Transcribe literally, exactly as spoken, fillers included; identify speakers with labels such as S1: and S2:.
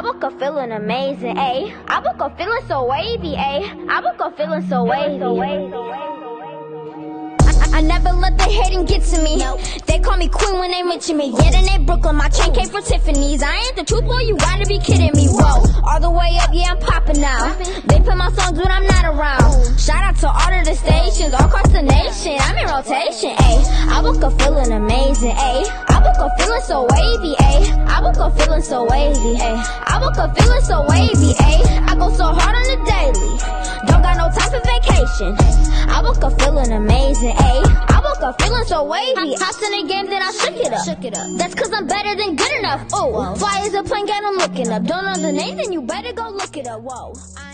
S1: woke up feeling amazing, ayy. I woke up feeling so wavy, ayy. I woke up feeling so wavy. I never let the hating get to me. They call me queen when they mention me. Yeah, they name Brooklyn, my chain came from Tiffany's. I ain't the truth, boy, you gotta be kidding me. Whoa, all the way up, yeah, I'm popping now. They play my songs when I'm not around. Shout out to all of the stations, all across the nation. I'm in rotation, ayy. I woke up feeling amazing, ayy. I woke up feeling so wavy, ayy. I woke up feeling so wavy, ayy. I woke up feeling so wavy, ayy. I go so hard on the daily. Don't got no time for vacation. I woke up feeling amazing, ayy. I woke up feeling so wavy. Hops in the game, then I shook it up. Shook it up. That's cause I'm better than good enough. Oh, fly is a playing game, I'm looking up. Don't know the name, then you better go look it up. Whoa.